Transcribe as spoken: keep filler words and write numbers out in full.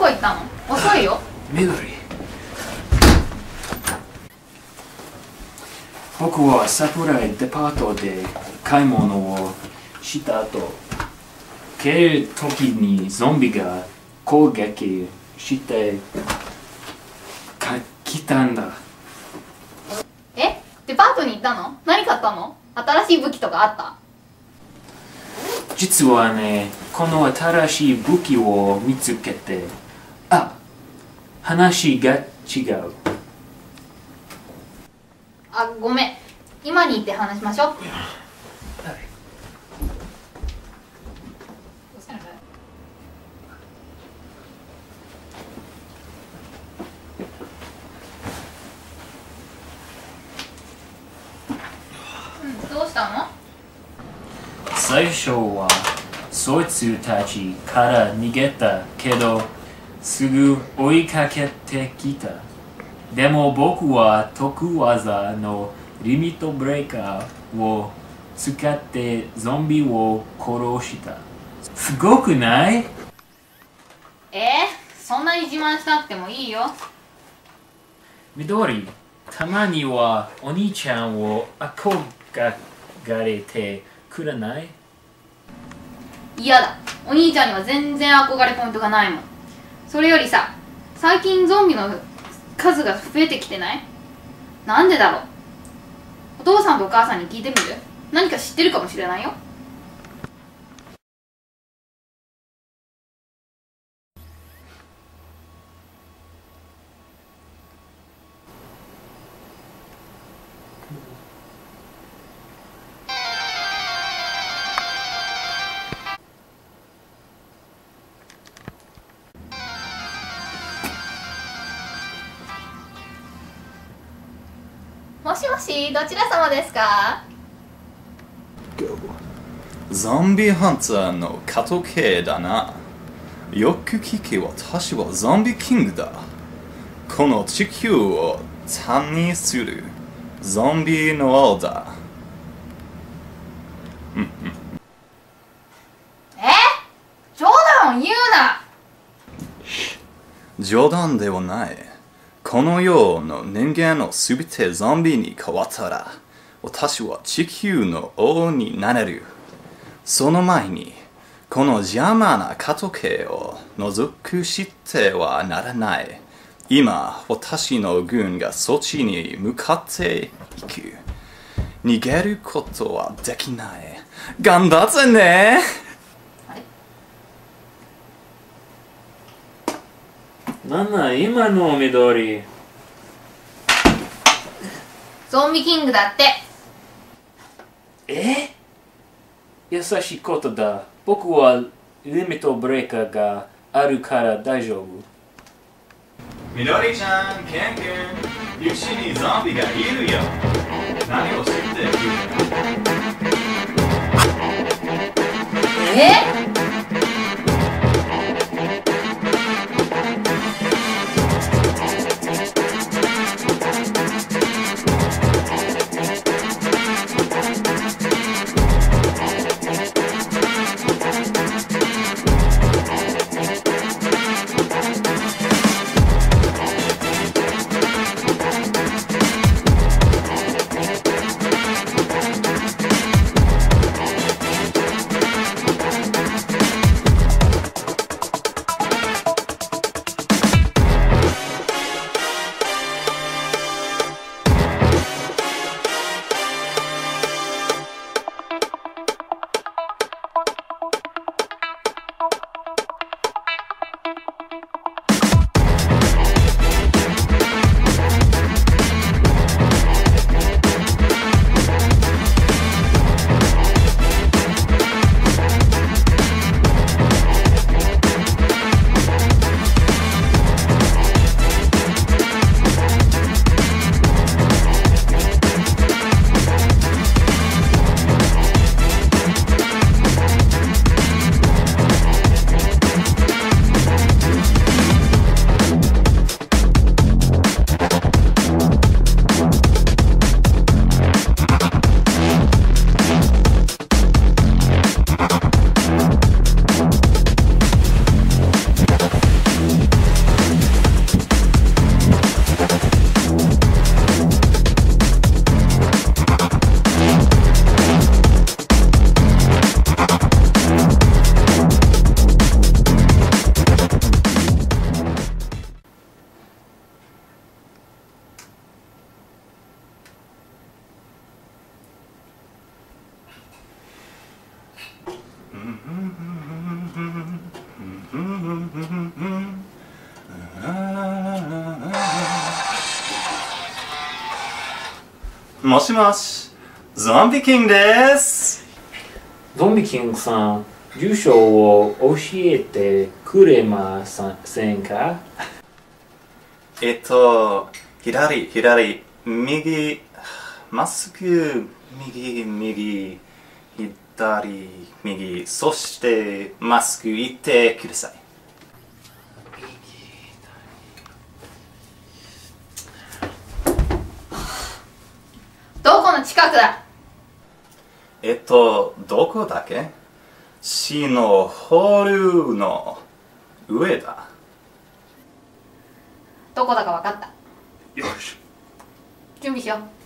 こ行ったの？遅いよ。 緑。僕は桜井デパートで買い物をした後、帰る時にゾンビが攻撃して来たんだ。 え？デパートに行ったの？何買ったの？新しい武器とかあった？ 実はね、この新しい武器を見つけて、あ、話が違う。 あ、ごめん。今に行って話しましょう。うん、どうしたの？ 最初はそいつたちから逃げたけど、すぐ追いかけてきた。でも僕は得技のリミットブレーカーを使ってゾンビを殺した。すごくない？ えー、そんなに自慢しなくてもいいよ。 緑、たまにはお兄ちゃんを憧れてくれない？ 嫌だ。お兄ちゃんには全然憧れポイントがないもん。それよりさ、最近ゾンビの数が増えてきてない？なんでだろう。お父さんとお母さんに聞いてみる？何か知ってるかもしれないよ。もしもし、どちら様ですか？ ゾンビハンターの加藤家だな。よく聞け、私はゾンビキングだ。この地球を単にするゾンビの王だ。 え？冗談を言うな。 冗談ではない。この世の人間のすべてゾンビに変わったら、私は地球の王になれる。その前に、この邪魔な加藤家を除くしてはならない。今、私の軍がそっちに向かっていく。逃げることはできない。頑張ってね。 なんなん今の緑。 ゾンビキングだって。 え？優しいことだ。僕はリミットブレーカーがあるから大丈夫。 緑ちゃん、ケン君、うちにゾンビがいるよ。何を知ってる？ え？ もしもし、ゾンビキングです。 ゾンビキングさん、住所を教えてくれませんか？ えっと、左、左、右、まっすぐ、右、右、左、右、そしてまっすぐ行ってください。 どこの近くだ？ えっと、どこだっけ？シノホルの上だ。 どこだか分かった。 よし。 準備しよう。